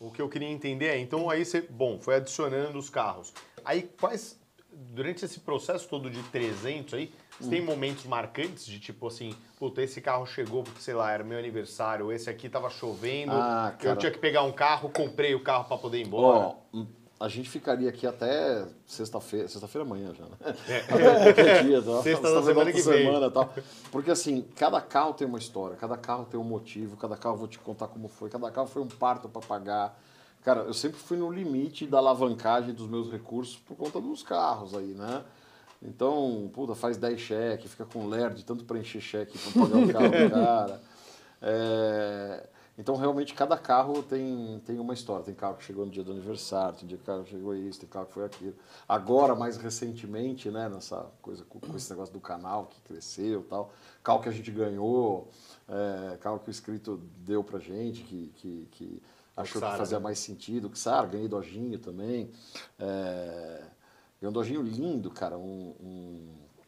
O que eu queria entender é, então aí você, bom, foi adicionando os carros. Aí durante esse processo todo de 300 aí, você tem momentos marcantes de tipo assim, puta, esse carro chegou porque, sei lá, era meu aniversário, esse aqui tava chovendo, eu tinha que pegar um carro, comprei o carro para poder ir embora. A gente ficaria aqui até sexta-feira amanhã já, né? Até qualquer dia, tá? Sexta da semana que vem. Tal. Porque assim, cada carro tem uma história, cada carro tem um motivo, cada carro eu vou te contar como foi, cada carro foi um parto para pagar. Cara, eu sempre fui no limite da alavancagem dos meus recursos por conta dos carros aí, né? Então, puta, faz 10 cheques, fica com ler de tanto preencher cheque para pagar o carro do cara. Então, realmente, cada carro tem uma história. Tem carro que chegou no dia do aniversário, tem carro que chegou isso, tem carro que foi aquilo. Agora, mais recentemente, né, nessa coisa, com esse negócio do canal que cresceu e tal, carro que a gente ganhou, carro que o inscrito deu pra gente, que achou que fazia mais sentido. Ganhei Dojinho também. E um Dojinho lindo, cara, um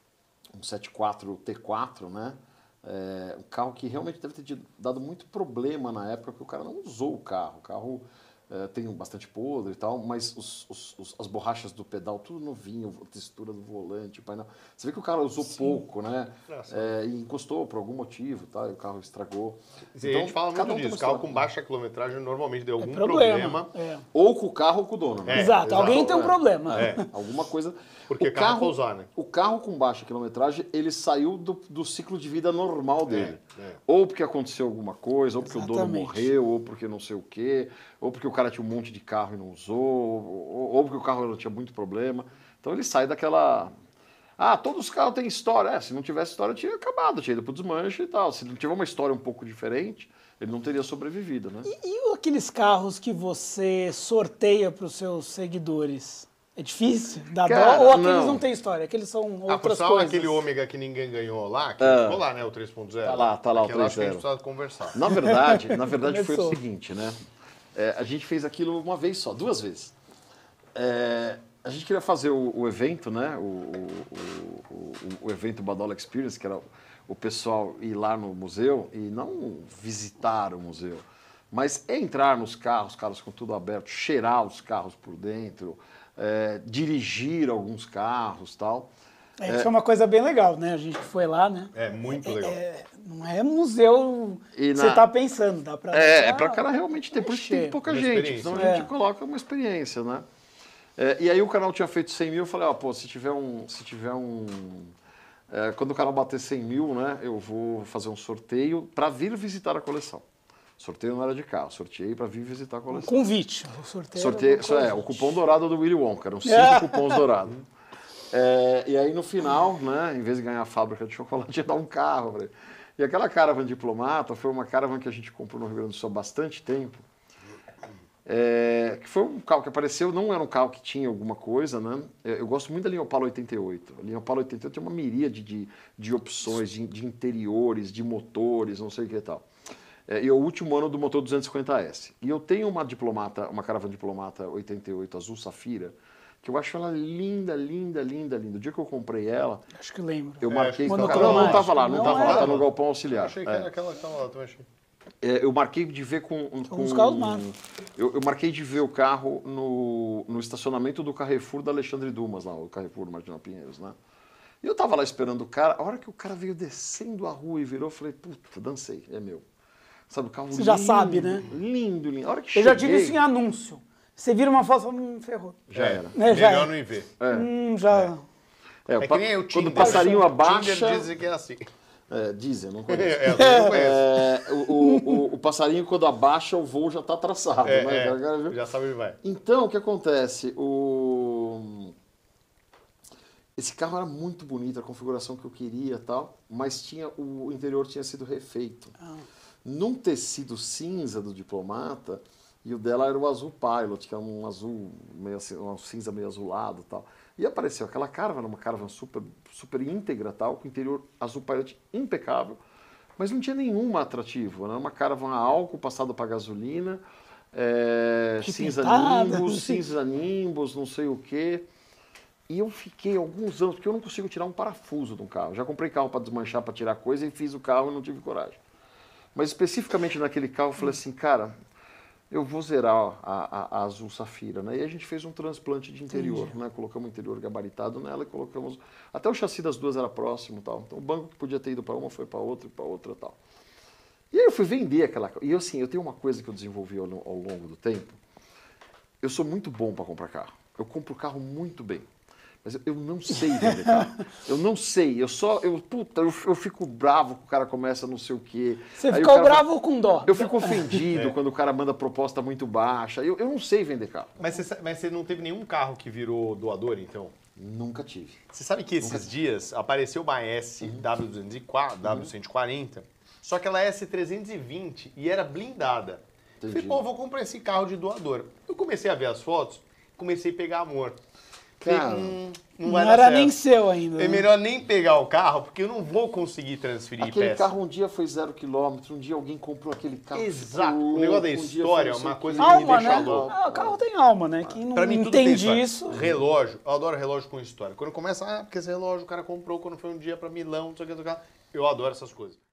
74 T4, né? Um carro que realmente deve ter dado muito problema na época, porque o cara não usou o carro. O carro tem bastante podre e tal, mas as borrachas do pedal, tudo novinho, a textura do volante, o painel. Você vê que o cara usou pouco, né? E encostou por algum motivo, tá? E o carro estragou. Então, a gente fala muito disso. Carro com baixa quilometragem normalmente deu algum problema. Ou com o carro ou com o dono, né? Exato, alguém tem um problema. Alguma coisa. Porque o carro pra usar, né? O carro com baixa quilometragem, ele saiu do ciclo de vida normal dele. Ou porque aconteceu alguma coisa, ou porque o dono morreu, ou porque não sei o quê, ou porque o cara tinha um monte de carro e não usou, ou porque o carro tinha muito problema. Então ele sai daquela... todos os carros têm história. Se não tivesse história, tinha acabado, tinha ido pro desmanche e tal. Se não tiver uma história um pouco diferente, ele não teria sobrevivido, né? E aqueles carros que você sorteia para os seus seguidores? É difícil? Dá dó? Ou aqueles não têm história? Aqueles são outras coisas? Aquele Ômega que ninguém ganhou lá, que ficou lá, né, o 3.0. Tá lá o 3.0. Aquela acho que a gente precisa conversar. Na verdade foi o seguinte, né? A gente fez aquilo uma vez só, 2 vezes. A gente queria fazer o evento, né? O evento Badola Experience, que era o pessoal ir lá no museu e não visitar o museu, mas entrar nos carros com tudo aberto, cheirar os carros por dentro, dirigir alguns carros e tal. Isso é uma coisa bem legal, né? A gente foi lá, né? É muito legal. Não é museu que você está pensando, dá para... para o cara realmente ter, por isso tem pouca gente, senão a gente coloca uma experiência, né? E aí o canal tinha feito 100 mil, eu falei, se tiver um... quando o canal bater 100 mil, né, eu vou fazer um sorteio para vir visitar a coleção. Sorteio não era de carro, sorteio para vir visitar a coleção. Um convite. Sorteio, o cupom dourado do Willy Wonka, eram 5 cupons dourados. E aí no final, né, em vez de ganhar a fábrica de chocolate, ia dar um carro. E aquela Caravan Diplomata foi uma Caravan que a gente comprou no Rio Grande do Sul há bastante tempo. Que foi um carro que apareceu, não era um carro que tinha alguma coisa, né? Eu gosto muito da linha Opala 88. A linha Opala 88 tem uma miríade de opções, de interiores, de motores, não sei o que e tal. E é o último ano do motor 250S. E eu tenho uma Caravan Diplomata 88 azul safira, que eu acho ela linda, linda, linda, linda. O dia que eu comprei ela... Acho que lembro. Eu marquei... Não estava lá, tá no galpão auxiliar. Achei que era aquela que estava lá, também achei. Eu marquei de ver com os carros manos. Eu marquei de ver o carro no estacionamento do Carrefour da Alexandre Dumas, lá, o Carrefour Marginal Pinheiros, né? E eu tava lá esperando o cara, a hora que o cara veio descendo a rua e virou, eu falei, puta, dancei, é meu. Sabe, o carro Você já sabe, né? Lindo, lindo. A hora que eu já tive isso em anúncio. Você vira uma foto e ferrou. Já era. Melhor não ir ver. Já... que nem o Tinder. Quando o passarinho abaixa... O Tinder dizem que é assim. Dizem, não conheço. Eu não conheço. O passarinho, quando abaixa, o voo já está traçado. Né? Já sabe onde vai. Então, o que acontece? Esse carro era muito bonito, a configuração que eu queria e tal, mas o interior tinha sido refeito. Num tecido cinza do Diplomata, e o dela era o azul Pilot, que é um azul, um cinza meio azulado e tal. E apareceu aquela Caravan, uma Caravan super, super íntegra, tal, com o interior azul Pilot impecável, mas não tinha nenhum atrativo. Era uma Caravan a álcool passado para gasolina, cinza Nimbus, não sei o quê. E eu fiquei alguns anos, porque eu não consigo tirar um parafuso de um carro. Já comprei carro para desmanchar, para tirar coisa, e fiz o carro e não tive coragem. Mas especificamente naquele carro, eu falei assim, cara, eu vou zerar a Azul Safira, né? E a gente fez um transplante de interior, né? Colocamos o interior gabaritado nela e colocamos... Até o chassi das duas era próximo e tal. Então o banco que podia ter ido para uma foi para outra e para outra e tal. E aí eu fui vender aquela... E assim, eu tenho uma coisa que eu desenvolvi ao longo do tempo. Eu sou muito bom para comprar carro. Eu compro carro muito bem. Mas eu não sei vender carro. Eu não sei. Eu fico bravo que o cara começa não sei o quê. Você ficou bravo ou com dó? Eu fico ofendido quando o cara manda proposta muito baixa. Eu não sei vender carro. Mas você não teve nenhum carro que virou doador, então? Nunca tive. Você sabe que esses dias apareceu uma S W204, W140, só que ela é S320 e era blindada. Eu falei, pô, vou comprar esse carro de doador. Eu comecei a ver as fotos, comecei a pegar amor. Cara, não era nem seu ainda. É melhor nem pegar o carro, porque eu não vou conseguir transferir aquele peça. carro um dia foi 0 km, um dia alguém comprou aquele carro. Exato. Louco, O negócio da história é uma coisa que alma, me deixa né? louco. O carro tem alma, né? Quem não Pra mim, tudo tem entende história. isso... Relógio. Eu adoro relógio com história. Quando começa, porque esse relógio o cara comprou quando foi um dia pra Milão, não sei o que, eu adoro essas coisas.